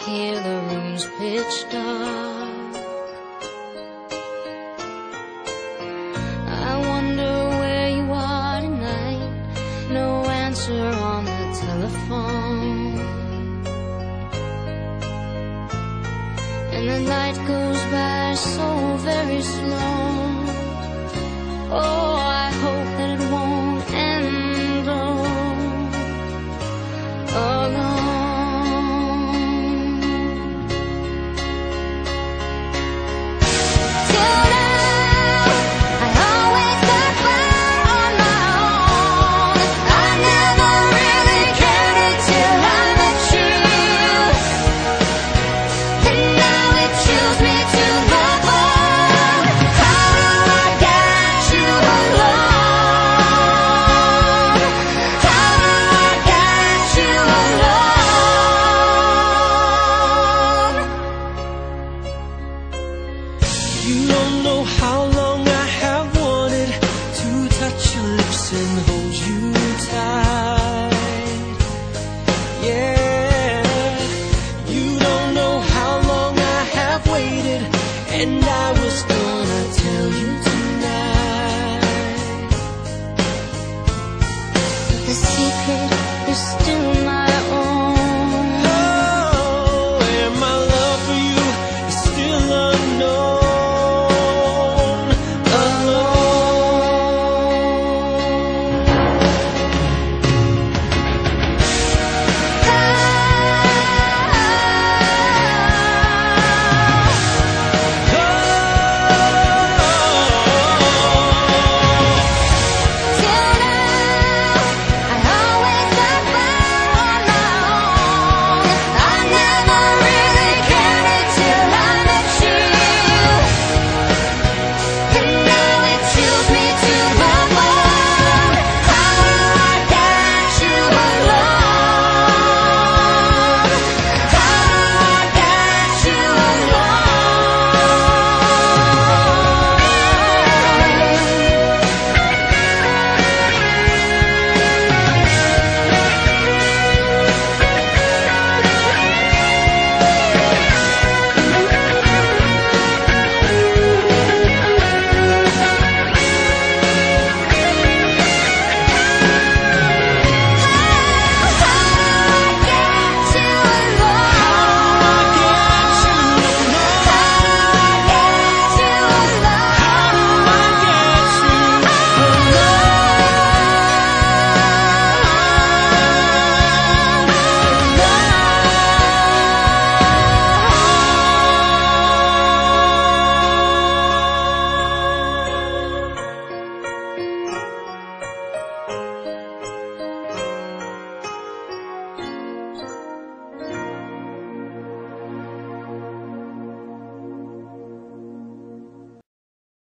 here the room's pitch dark. I wonder where you are tonight. No answer on the telephone, and the night goes by so very slow. Oh, I hope that it won't end alone. You don't know how long I have wanted to touch your lips and hold you tight. Yeah.